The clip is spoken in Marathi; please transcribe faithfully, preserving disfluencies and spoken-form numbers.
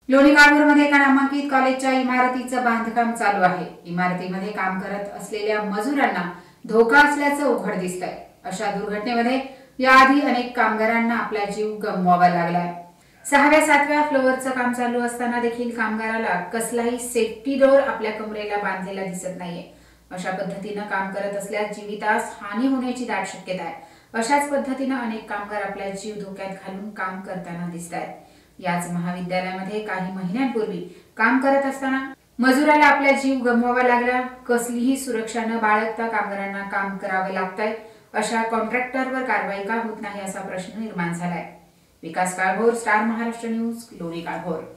लोणी काळभोरमध्ये एका नामांकित कॉलेजच्या इमारतीचं बांधकाम चालू आहे। इमारतीमध्ये काम करत असलेल्या मजुरांना धोका असल्याचं उघड दिसतंय। अशा दुर्घटनेमध्ये याआधी अनेक कामगारांना आपला जीव गमवावा लागलाय। सहाव्या सातव्या फ्लोअरचं काम चालू असताना देखील कामगाराला कसलाही सेफ्टी डोर आपल्या कमरेला बांधलेला दिसत नाहीये। अशा पद्धतीनं काम करत असल्यास जीवितास हानी होण्याची दाट शक्यता आहे। अशाच पद्धतीनं अनेक कामगार आपला जीव धोक्यात घालून काम करताना दिसतायत। याच महाविद्यालयामध्ये काही महिन्यांपूर्वी काम करत असताना मजुराला आपला जीव गमवावा लागला। कसलीही सुरक्षा न बाळगता कामगारांना काम करावं लागतंय। अशा कॉन्ट्रॅक्टरवर कारवाई का होत नाही असा प्रश्न निर्माण झालाय। Vikas Kalbhor, Star Maharashtra News, Loni Kalbhor.